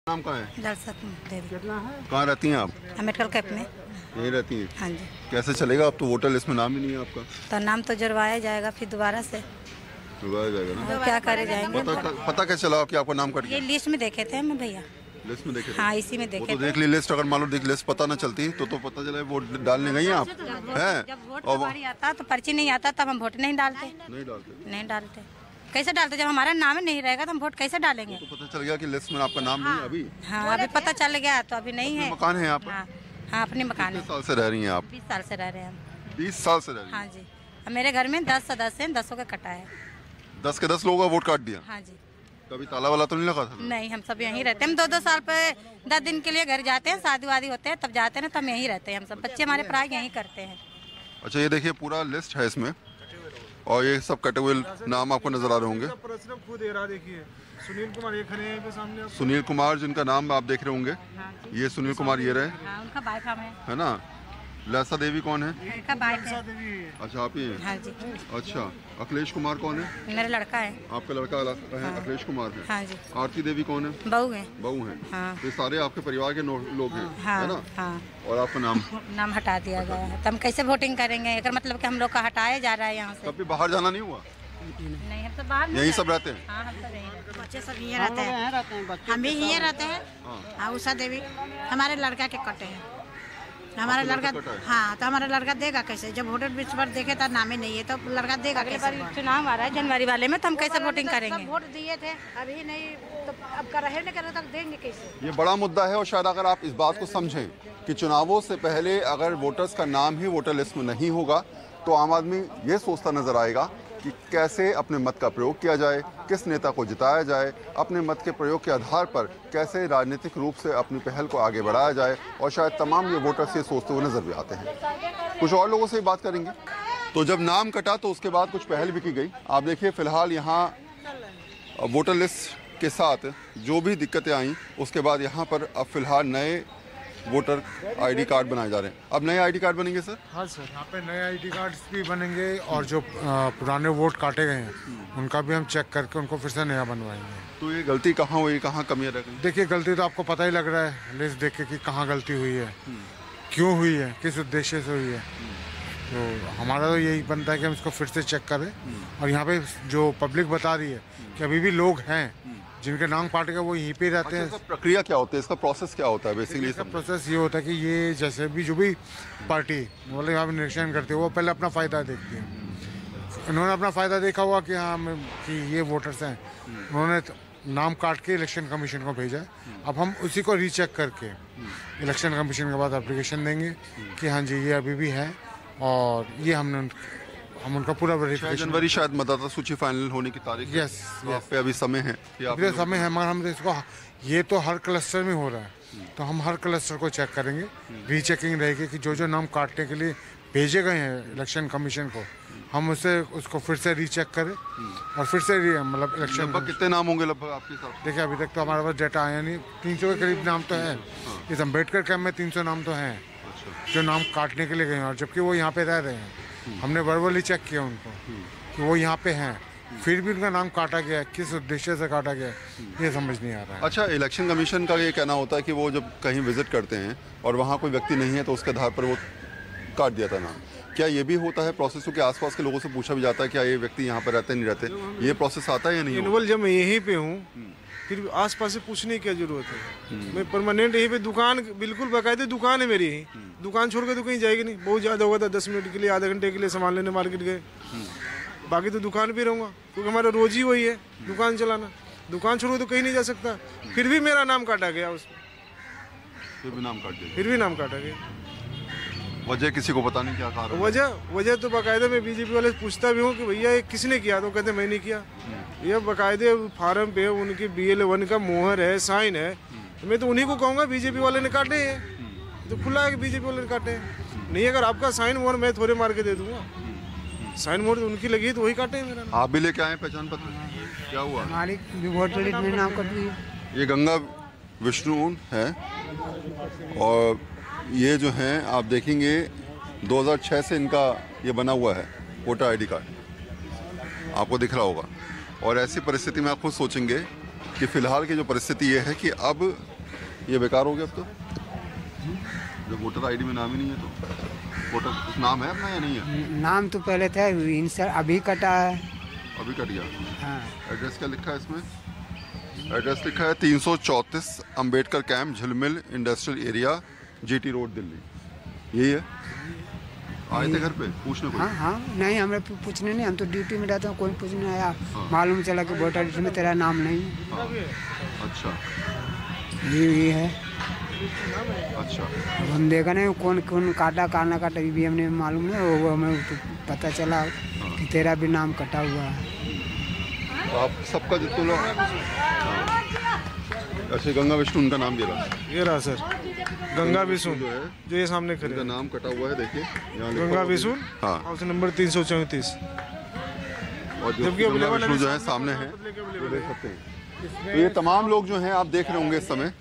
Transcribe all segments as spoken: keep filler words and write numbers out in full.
नाम कहाँ है? दलसत देवी। कहाँ रहती हैं आप? अम्बेडकर कैंप में। यहीं रहती हैं? हाँ जी। कैसे चलेगा? अब तो वोटर लिस्ट में नाम ही नहीं है आपका। तो नाम तो जुड़वाया जाएगा फिर दोबारा से। जुड़वाया जाएगा ना? तो क्या करे जाएंगे? पता पता क्या चला कि आपका नाम कट गया? ये लिस्ट में देखे थे हम भैया। लिस्ट में देखे थे? हाँ, इसी में देखे वो तो देख ली लिस्ट। अगर मान लो देख लिस्ट पता ना चलती तो तो पता चला वोट डालने गई हैं आप, हैं? जब वोट का बारी आता तो पर्ची नहीं आता तब हम वोट नहीं डालते। नहीं डालते? नहीं डालते। कैसे डालते? जब हमारा नाम नहीं रहेगा तो हम वोट कैसे डालेंगे? तो पता चल गया कि लिस्ट में आपका नाम नहीं है अभी? हाँ, अभी पता चल गया तो अभी नहीं है। मकान है यहाँ पर? हाँ, हाँ, अपने मकान है। कितने साल से रह रही हैं आप? बीस साल से रह रहे हैं हम। बीस साल से रह रही हैं? हाँ जी। अब मेरे घर में दस सदस्य हैं, दसों का कटा है। दस के दस लोगों का वोट काट दिया? हाँ जी। कभी ताला वाला तो नहीं लगा था? नहीं, हम सब यहीं रहते हैं। हम दो दो साल पे दस दिन के लिए घर जाते हैं, शादी वादी होते हैं तब जाते हैं ना, तब यहीं रहते हैं हम सब। बच्चे हमारे पढ़ाई यहीं करते हैं। अच्छा, ये देखिए पूरा लिस्ट है इसमें और ये सब कटे हुए नाम आपको नजर आ रहे होंगे। खुद देखिए सुनील कुमार ये खड़े हैं सामने। सुनील कुमार जिनका नाम आप देख रहे होंगे, ये सुनील कुमार ये रहे। हाँ, उनका बाइक हम है। है ना? लैसा देवी कौन है? उनका बाइक है। अच्छा, आप ही हैं? हाँ जी। अच्छा, अखिलेश कुमार कौन है? मेरा लड़का है। आपका लड़का है? हाँ। अखिलेश कुमार है? हाँ जी। आरती देवी कौन है? बहू है। बहू है। हाँ। तो सारे आपके परिवार के लोग हैं? हाँ, है ना? हाँ। और आपका नाम नाम हटा दिया गया है तो हम कैसे वोटिंग करेंगे? अगर मतलब कि हम लोग का हटाया जा रहा है यहाँ से। कभी बाहर जाना नहीं हुआ? नहीं, हम तो बाहर यहीं सब रहते हैं? हाँ, हम तो यहीं रहते हैं। बच्चे सब यहीं रहते हैं। हम भी यहीं रहते हैं। हाँ, उषा देवी हमारे लड़का के कटे हैं। हमारा लड़का, हाँ, तो हमारा लड़का देगा कैसे? जब वोटर लिस्ट पर देखे तो नाम ही नहीं है तो लड़का देगा कैसे? चुनाव आ रहा है जनवरी वाले में तो हम कैसे वोटिंग करेंगे? वोट दिए थे, अभी नहीं तो अब कर रहे नहीं कर रहे तक देंगे कैसे? ये बड़ा मुद्दा है और शायद अगर आप इस बात को समझें कि चुनावों से पहले अगर वोटर्स का नाम ही वोटर लिस्ट में नहीं होगा तो आम आदमी ये सोचता नजर आएगा कि कैसे अपने मत का प्रयोग किया जाए, किस नेता को जिताया जाए, अपने मत के प्रयोग के आधार पर कैसे राजनीतिक रूप से अपनी पहल को आगे बढ़ाया जाए, और शायद तमाम ये वोटर्स ये सोचते हुए नजर भी आते हैं। कुछ और लोगों से बात करेंगे। तो जब नाम कटा तो उसके बाद कुछ पहल भी की गई। आप देखिए फिलहाल यहाँ वोटर लिस्ट के साथ जो भी दिक्कतें आई उसके बाद यहाँ पर अब फिलहाल नए वोटर आईडी कार्ड बनाए जा रहे हैं। अब नए आईडी कार्ड बनेंगे सर? हाँ सर, यहाँ पे नए आईडी कार्ड्स भी बनेंगे और जो पुराने वोट काटे गए हैं उनका भी हम चेक करके उनको फिर से नया बनवाएंगे। तो ये गलती कहाँ हुई, कहाँ कमियाँ रह गई? देखिए गलती तो आपको पता ही लग रहा है लिस्ट देख के कि कहाँ गलती हुई है, क्यों हुई है, किस उद्देश्य से हुई है। तो हमारा तो यही बनता है कि हम इसको फिर से चेक करें। और यहाँ पे जो पब्लिक बता रही है कि अभी भी लोग हैं जिनके नाम काट के वो यहीं पे रहते हैं। अच्छा, प्रक्रिया क्या होती है, इसका प्रोसेस क्या होता है? बेसिकली इसका प्रोसेस ये होता है कि ये जैसे भी जो भी पार्टी मतलब यहाँ पे निरीक्षण करती है वो पहले अपना फ़ायदा देखती है। उन्होंने अपना फ़ायदा देखा हुआ कि हाँ कि ये वोटर्स हैं, उन्होंने नाम काट के इलेक्शन कमीशन को भेजा। अब हम उसी को रीचेक करके इलेक्शन कमीशन के बाद एप्लीकेशन देंगे कि हाँ जी ये अभी भी है और ये हमने हम उनका पूरा वेरिफिकेशन। जनवरी शायद मतदाता सूची फाइनल होने की तारीख। यस, तो आप पे अभी समय है कि आप अभी समय है, मगर हम इसको ये तो हर क्लस्टर में हो रहा है तो हम हर क्लस्टर को चेक करेंगे। रीचेकिंग रहेगी कि जो जो नाम काटने के लिए भेजे गए हैं इलेक्शन कमीशन को हम उससे उसको फिर से रीचेक करें और फिर से मतलब इलेक्शन। लगभग कितने नाम होंगे लगभग आपके हिसाब से? देखिए अभी तक तो हमारे पास डेटा आया नहीं, तीन सौ के करीब नाम तो है। इस अम्बेडकर कैंप में तीन सौ नाम तो हैं जो नाम काटने के लिए गए हैं, और जबकि वो यहाँ पे रह रहे हैं। हमने वर्बली चेक किया उनको कि वो यहाँ पे हैं, फिर भी उनका नाम काटा गया, किस उद्देश्य से काटा गया ये समझ नहीं आ रहा है। अच्छा, इलेक्शन कमीशन का ये कहना होता है कि वो जब कहीं विजिट करते हैं और वहाँ कोई व्यक्ति नहीं है तो उसके आधार पर वो काट दिया था नाम। क्या ये भी होता है प्रोसेस के आसपास के लोगों से पूछा भी जाता है क्या ये व्यक्ति यहाँ पर रहते नहीं रहते, ये प्रोसेस आता है या नहीं? इनवल जब मैं यहीं पे हूँ फिर आस पास से पूछने की क्या जरूरत है? मैं परमानेंट यहीं पे दुकान बिल्कुल बाकायदे दुकान है मेरी, यहीं दुकान छोड़ के तो कहीं जाएगी नहीं। बहुत ज़्यादा होगा था दस मिनट के लिए, आधे घंटे के लिए सामान लेने मार्केट गए, बाकी तो दुकान पे रहूँगा क्योंकि हमारा रोज ही वही है दुकान चलाना। दुकान छोड़ के तो कहीं नहीं जा सकता। फिर भी मेरा नाम काटा गया उसमें, फिर भी नाम काट दिया, फिर भी नाम काटा गया। वजह किसी को पता नहीं क्या कारण? वजह वजह तो बाकायदा मैं बीजेपी वाले से पूछता भी हूँ कि भैया ये किसने किया, तो कहते मैं नहीं किया। ये बाकायदे फार्म पे उनकी बी एल वन का मोहर है, साइन है, तो मैं तो उन्हीं को कहूँगा बीजेपी वाले ने काटे हैं। तो खुला है कि बीजेपी वाले ने काटे हैं। नहीं, अगर आपका साइन मोहर मैं थोड़े मार के दे दूंगा, साइन मोहर तो उनकी लगी है तो वही काटे हैं मेरा। आप भी लेके आए पहचान पत्र? क्या हुआ? हमारी वोटर लिस्ट में नाम कट गया। ये गंगा विष्णु है और ये जो हैं आप देखेंगे दो हज़ार छह से इनका ये बना हुआ है वोटर आईडी कार्ड, आपको दिख रहा होगा। और ऐसी परिस्थिति में आप खुद सोचेंगे कि फ़िलहाल की जो परिस्थिति ये है कि अब ये बेकार हो गया अब तो, जब वोटर आईडी में नाम ही नहीं है तो। वोटर कुछ नाम है अपना या नहीं है? नाम तो पहले था, इंसर अभी कटा है। अभी कट गया। हाँ। एड्रेस क्या लिखा है इसमें? एड्रेस लिखा है तीन सौ चौंतीस Ambedkar camp, Jhilmil industrial area, GT road, Delhi. यही है? आए थे घर पे पूछने को? हाँ हाँ, नहीं हमें पू- पूछने नहीं, हम तो ड्यूटी में रहते हैं, कोई पूछने आया। हाँ। मालूम चला कि वोटर लिस्ट में तेरा नाम नहीं है। हाँ। अच्छा, ये ये है। अच्छा। अब हम देखा नहीं कौन कौन काटा काटना काटा, ये भी हमें मालूम नहीं, वो हमें तो पता चला कि तेरा भी नाम कटा हुआ है। तो आप सबका जितने लोग, अच्छा गंगा विष्णु उनका नाम दे रहा है, ये रहा सर, गंगा विष्णु जो है जो ये सामने खड़े उनका हैं। नाम कटा हुआ है, देखिए यहाँ लिखा गंगा हुआ है। विष्णु, हाँ। हाउस नंबर तीन सौ चौंतीस। और जो जबकि गंगा available विष्णु जो है, है सामने है, वो देख सकते हैं। तो ये तमाम लोग जो हैं आप देख रहे होंगे इस समय।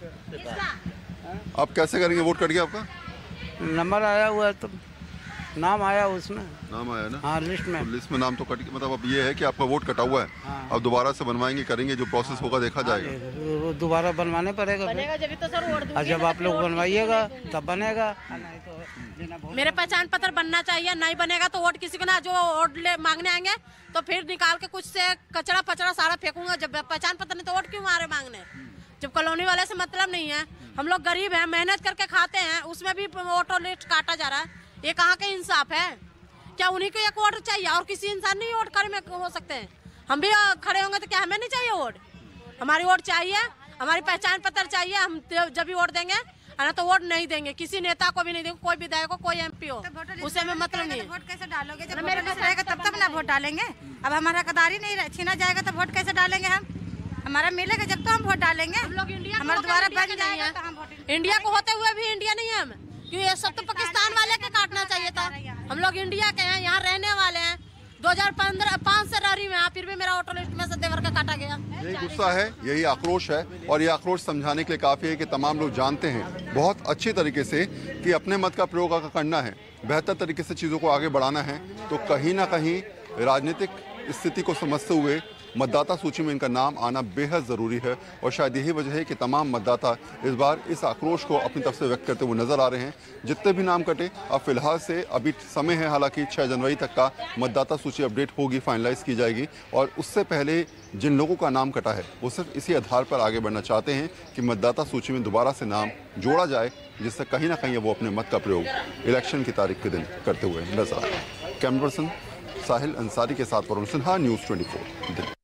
आप कैसे करेंगे? वोट कट गया आपका? नंबर आया हुआ है तो नाम आया उसमें। नाम आया ना? हाँ, लिस्ट में। तो लिस्ट में नाम तो कट गया, मतलब अब ये है कि आपका वोट कटा हुआ है। हाँ। अब दोबारा से बनवाएंगे, करेंगे, जो प्रोसेस होगा देखा जाएगा। वो दोबारा बनवाने पड़ेगा फिर। और जब आप लोग बनवाइएगा तब बनेगा। मेरे पहचान पत्र बनना चाहिए, नहीं बनेगा तो वोट किसी को ना, जो वोट ले मांगने आएंगे तो फिर निकाल के कुछ से कचरा पचड़ा सारा फेंकूंगा। जब पहचान पत्र नहीं तो वोट क्यों मारे मांगने? जब कॉलोनी वाले से मतलब नहीं है, हम लोग गरीब हैं, मेहनत करके खाते हैं, उसमें भी वोटर लिस्ट काटा जा रहा है। ये कहाँ का इंसाफ है? क्या उन्हीं को एक वोट चाहिए और किसी इंसान नहीं वोट करे में हो सकते हैं? हम भी खड़े होंगे तो क्या हमें नहीं चाहिए वोट? हमारी वोट चाहिए, हमारी पहचान पत्र चाहिए, हम जब भी वोट देंगे, ना तो वोट नहीं देंगे, किसी नेता को भी नहीं देंगे, कोई विधायक को, कोई एमपी हो, उसे में मतलब नहीं है। वोट कैसे डालोगे? जब मेरे पास रहेगा तब तब ना वोट डालेंगे। अब हमारा हकदारी नहीं छीना जाएगा तो वोट कैसे डालेंगे हम? हमारा मिलेगा जब तो हम वोट डालेंगे। हम लोग इंडिया हमारा दोबारा बन जाएगा तो हम वोट। इंडिया को होते हुए भी इंडिया नहीं है हम, क्यों? ये सब तो पाकिस्तान वाले के काटना चाहिए था। हम लोग इंडिया के हैं, यहाँ रहने वाले हैं। दो हज़ार पंद्रह पाँच से रह रही हूँ यहाँ, फिर भी मेरा वोटर लिस्ट में से देवर का काटा गया। यही गुस्सा है, यही आक्रोश है, और ये आक्रोश समझाने के लिए काफ़ी है कि तमाम लोग जानते हैं बहुत अच्छी तरीके से कि अपने मत का प्रयोग अगर करना है, बेहतर तरीके से चीज़ों को आगे बढ़ाना है, तो कहीं ना कहीं राजनीतिक स्थिति को समझते हुए मतदाता सूची में इनका नाम आना बेहद ज़रूरी है। और शायद यही वजह है कि तमाम मतदाता इस बार इस आक्रोश को अपनी तरफ से व्यक्त करते हुए नजर आ रहे हैं। जितने भी नाम कटे, अब फिलहाल से अभी समय है, हालांकि छह जनवरी तक का मतदाता सूची अपडेट होगी, फाइनलाइज की जाएगी, और उससे पहले जिन लोगों का नाम कटा है वो सिर्फ इसी आधार पर आगे बढ़ना चाहते हैं कि मतदाता सूची में दोबारा से नाम जोड़ा जाए, जिससे कहीं ना कहीं वो अपने मत का प्रयोग इलेक्शन की तारीख के दिन करते हुए नजर आए। कैमरा पर्सन साहिल अंसारी के साथ वरुण सिन्हा, न्यूज़ चौबीस दिल्ली।